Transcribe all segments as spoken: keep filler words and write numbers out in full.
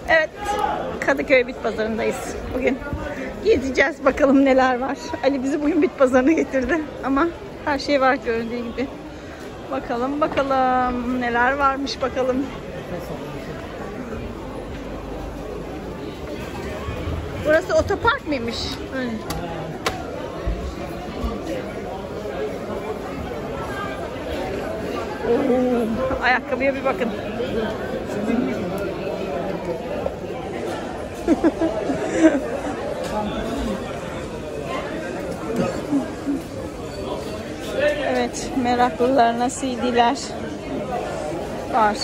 Evet, Kadıköy Bit Pazarı'ndayız bugün. Gezeceğiz bakalım neler var. Ali bizi bugün Bit Pazarı'na getirdi ama her şey var göründüğü gibi. Bakalım bakalım neler varmış bakalım. Burası otopark mıymış? Evet. Oo, ayakkabıya bir bakın. Evet, meraklılarına C D'ler var.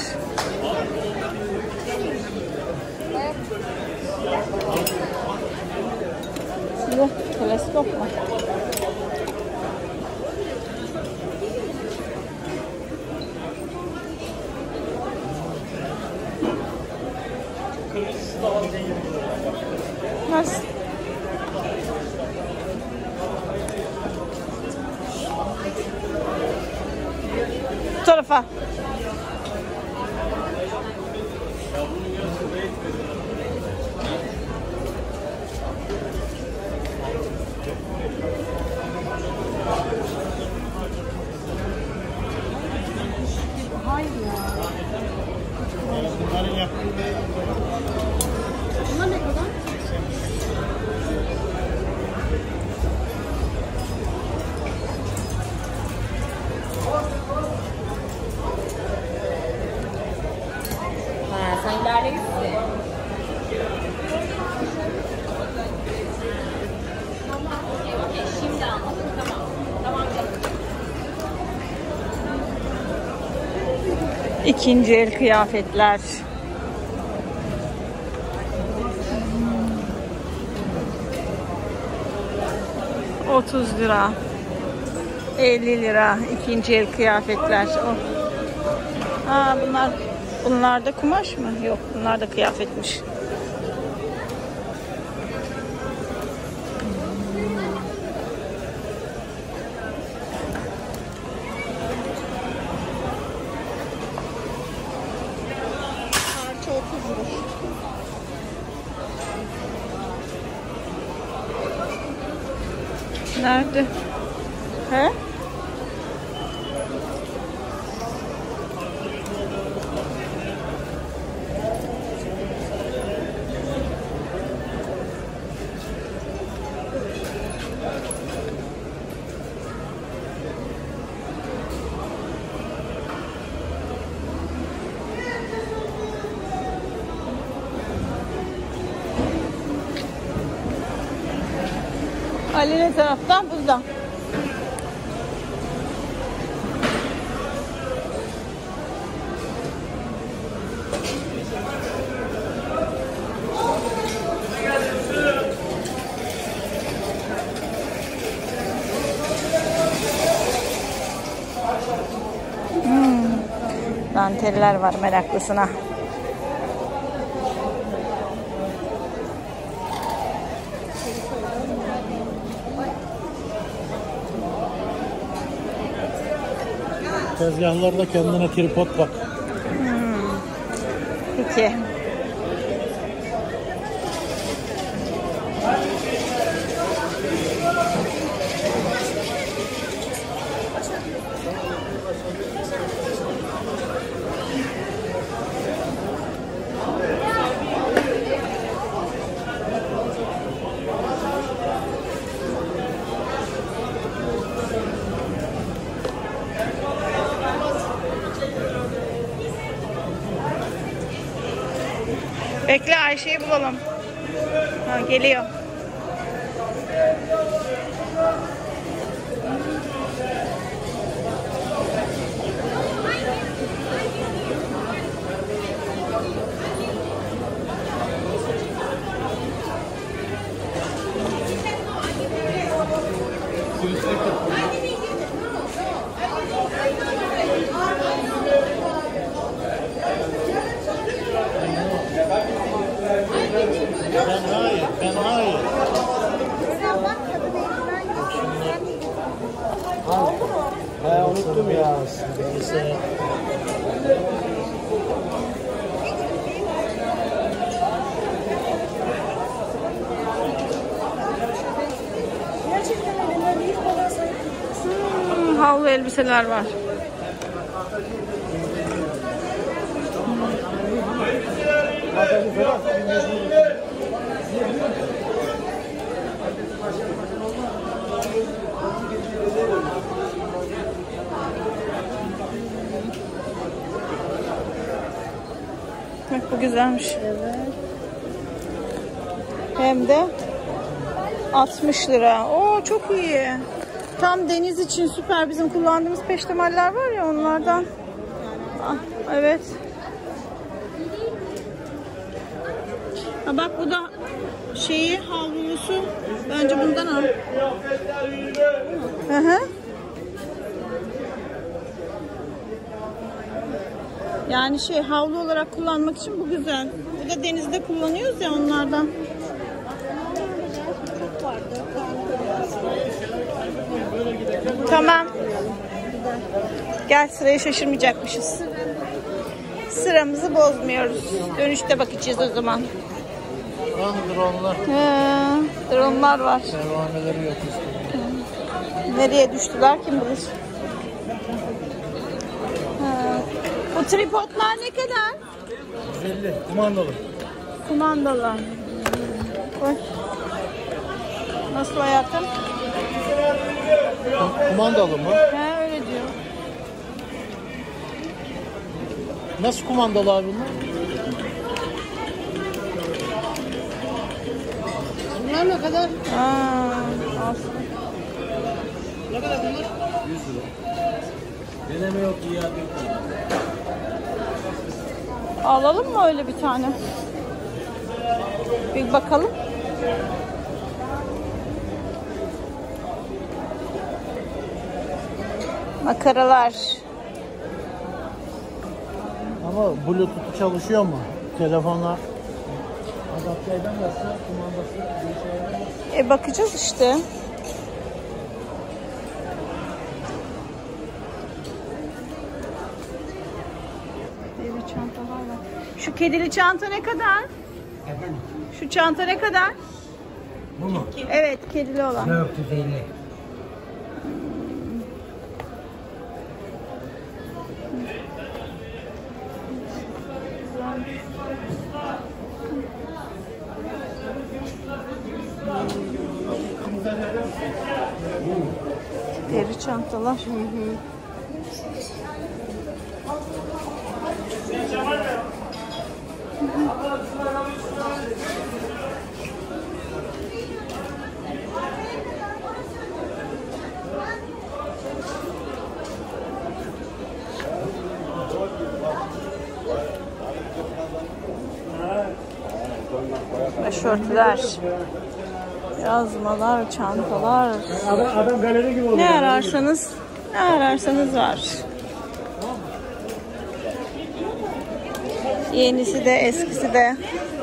Bu teleskop mu? Nasıl? Bu tarafa. Hayır ya. Bunlar ne kadar? Ha, sen ilerlemişsin. Şimdi anladım. Tamam. Tamam. İkinci el kıyafetler. otuz lira. elli lira. İkinci el kıyafetler. Oh. Ha, bunlar bunlar da kumaş mı? Yok, bunlar da kıyafetmiş. Nerede? He? Ali ne taraftan? Buradan. Hmm. Danteller var meraklısına. Tezgahlarda kendine tripod bak. Hmm. Peki. Bekle, Ayşe'yi bulalım. Ha, geliyor. Ben hayır, ben hayır. Ha, unuttum ya. Neyse. elbiseler var. Bak bu güzelmiş. Hem de altmış lira. Oo çok iyi. Tam deniz için süper. Bizim kullandığımız peştemaller var ya onlardan. Ah, evet. Ha, bak bu da şeyi havlusu. Bence bundan al. Hı hı. Yani şey havlu olarak kullanmak için bu güzel. Bu da denizde kullanıyoruz ya onlardan. Tamam. Gel sıraya şaşırmayacakmışız. Sıramızı bozmuyoruz. Dönüşte bakacağız o zaman. Ah dronlar. He, dronlar var. Pervaneleri yok işte. Nereye düştüler kim bilir. He. Bu tripodlar ne kadar? yüz elli kumandalı. Kumandalı. Koy. Nasıl hayatım? Kumandalı mı? He öyle diyor. Nasıl kumandalı abi bunlar? Bunlar ne kadar? Aa, olsun. Ne kadar bunlar? yüz lira. Deneme yok iyi abi. Alalım mı öyle bir tane? Bir bakalım. Makaralar. Ama Bluetooth çalışıyor mu? Telefonlar adapte edemezse kumandası bir şey. E bakacağız işte. Deri çantalar var. Şu kedili çanta ne kadar? Efendim? Şu çanta ne kadar? Bu mu? Evet, kedili olan. dört yüz elli. Deri çantalar. Hı hı. Başörtüler, yazmalar, çantalar. Adam, adam galeri gibi oluyor. Ne ararsanız, ne ararsanız var. Yenisi de, eskisi de.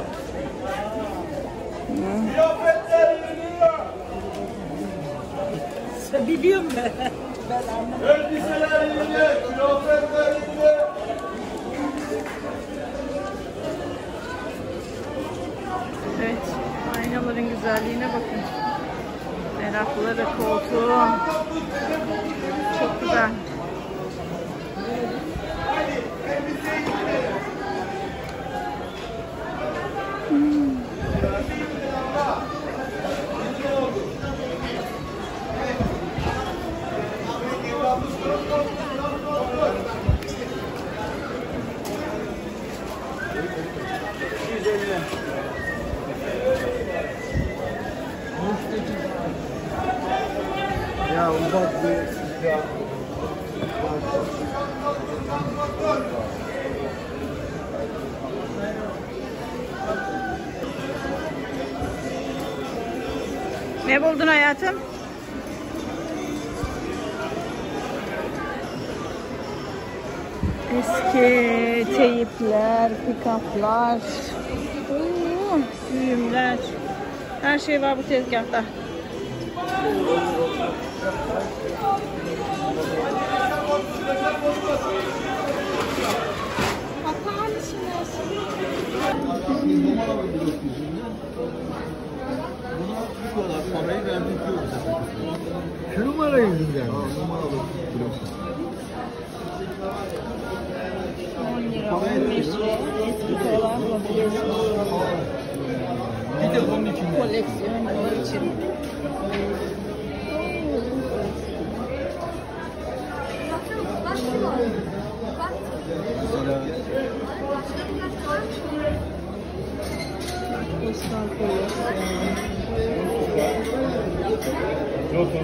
Sen biliyor musun? Evet, aynaların güzelliğine bakın. Meraklıları, koltuğu. Çok güzel. Hmm. Ya ufak bir Ne buldun hayatım? Eski teyipler, pikaplar, Oo, düğümler. Her şey var bu tezgahta. Bakar mısınız? Buna şu kadar parayı verdim diyor bize. Şu numara yüzünden. Aa, numaralı blok. on lira, on beş lira. Eski olan mobilyası. Bir de bunun içinde. Koleksiyoncu için. Mesela Postal koleksiyonu. Lotus.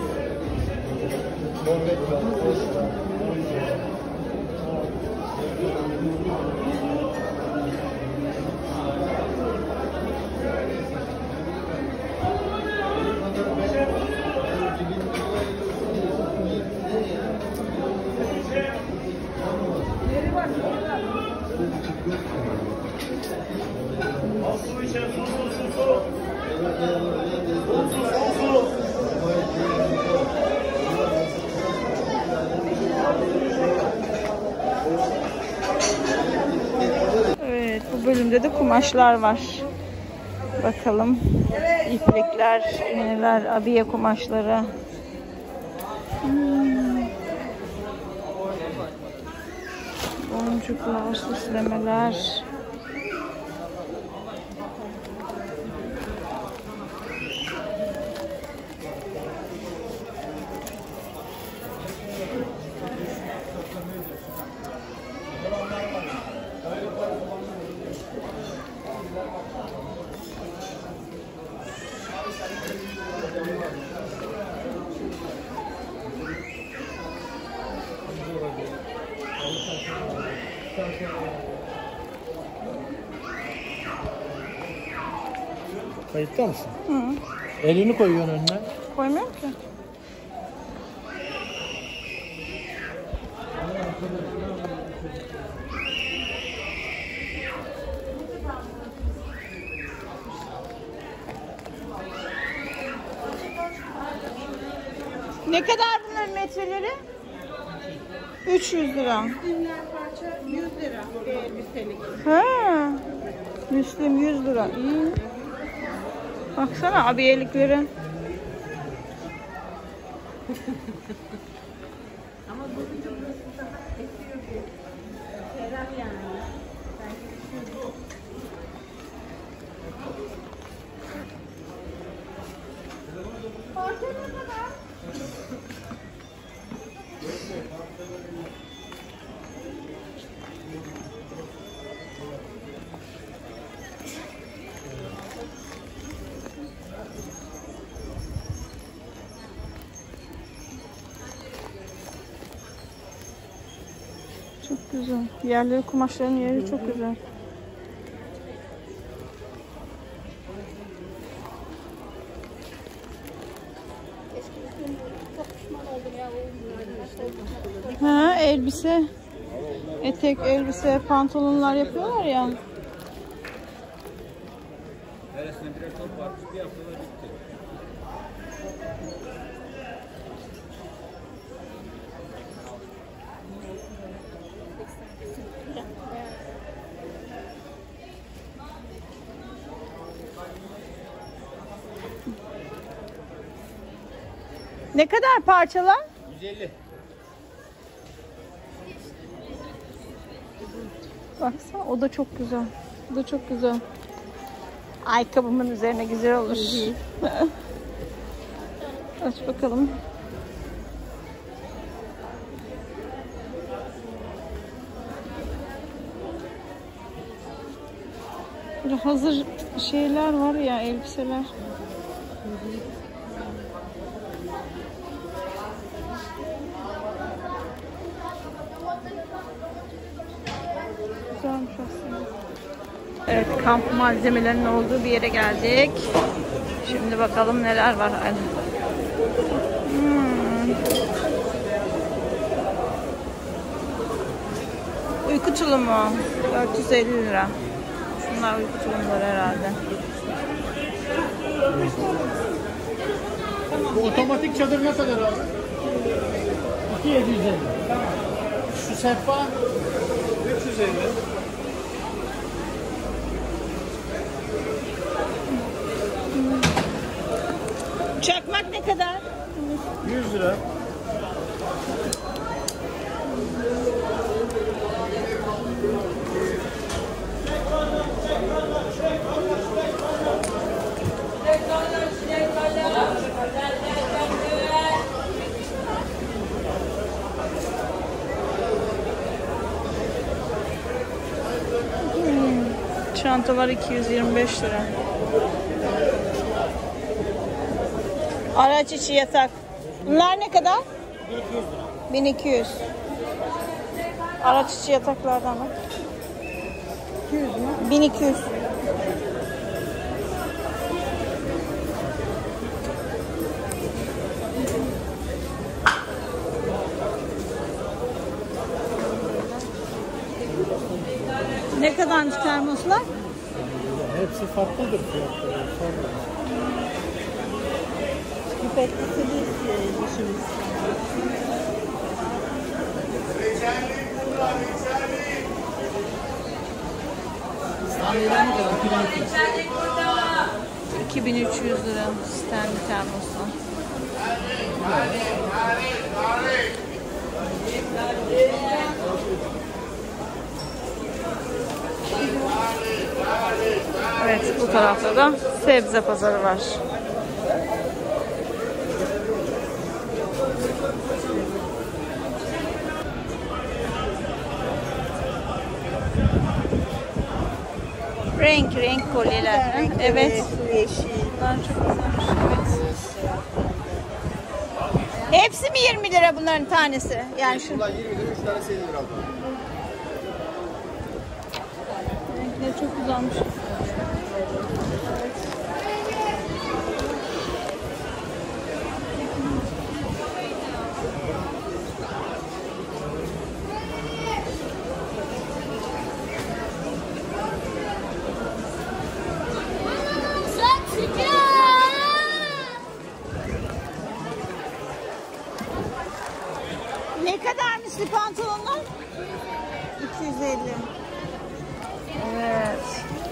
Evet, bu bölümde de kumaşlar var. Bakalım. İplikler, iğneler, abiye kumaşları. Hmm. Boncuklar, süslemeler. Kayıtta mısın? Hı. Elini koyuyorsun önüne. Koymuyorum ki. Ne kadar bunların metreleri? üç yüz lira. Ürünler parça yüz lira bir elbiselik. Ha. Müslüm yüz lira. İyi. Baksana abiyelikleri. Ama bu burası daha esiyor bir. Ferah yani. Parça ne kadar? Çok güzel. Yerleri, kumaşların yeri çok güzel. Ha, elbise, etek, elbise, pantolonlar yapıyorlar ya. Neresine birer top var. Bir haftada bitti. Ne kadar parçalar? yüz elli. Baksana, o da çok güzel. O da çok güzel. Ayakkabımın üzerine güzel olur. Aç bakalım. Böyle hazır şeyler var ya, elbiseler. Güzelmiş aslında. Evet, kamp malzemelerinin olduğu bir yere geldik. Şimdi bakalım neler var. Hmm. Uyku tulumu dört yüz elli lira. Bunlar uyku tulumları herhalde. Bu otomatik çadır ne kadar abi? iki bin yedi yüz elli. Şu sehpa üç yüz elli. Çakmak ne kadar? yüz lira. Çantalar iki yüz yirmi beş lira. Araç içi yatak. Bunlar ne kadar? bin iki yüz. Araç içi yataklardan bak. bin iki yüz. Ne kadarmış termoslar? Hepsi farklıdır fiyatları. Pipetlisini istiyor dişimiz. iki bin üç yüz lira Stanley termoslar. Evet, bu tarafta da sebze pazarı var. Renk renk kolyeler. Evet. Yeşil. Bunlar çok güzelmiş. Evet. Hepsi mi yirmi lira bunların tanesi? Yani şu. Bunlar yirmi lira, üç tanesi elli lira. Renkleri çok güzelmiş. Ne kadarmış pantolonlar? iki yüz elli. Evet.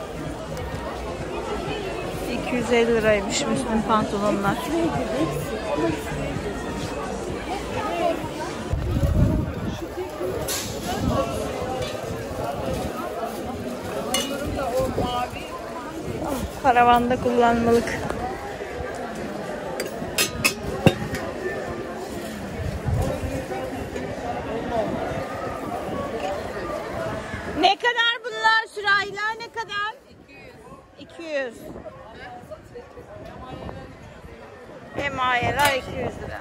iki yüz elli liraymış Müslüm pantolonlar. Karavanda kullanmalık. Ne kadar bunlar? Sürahiler ne kadar? iki yüz. Emayeler iki yüz lira.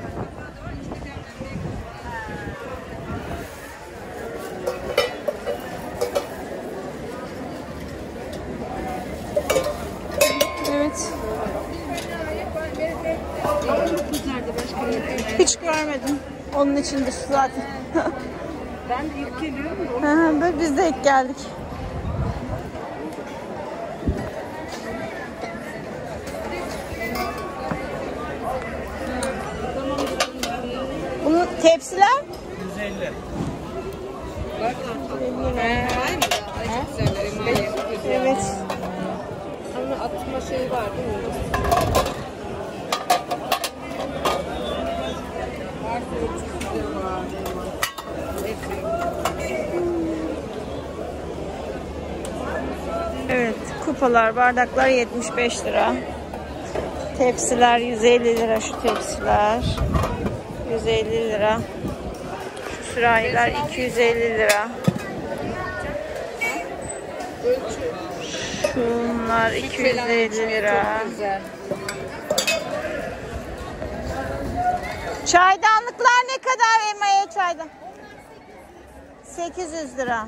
Evet. Hiç görmedim. Onun içindir zaten. Ben de ilk geliyorum da Hı hı, biz de ilk geldik. Bunun tepsiler? yüz elli. Evet. Ama atma şeyi var değil mi? Evet, kupalar, bardaklar yetmiş beş lira. Tepsiler yüz elli lira, şu tepsiler. yüz elli lira. Şu sürahiler iki yüz elli lira. Şunlar iki yüz elli lira. Çaydanlıklar ne kadar Emaye çaydan? sekiz yüz lira.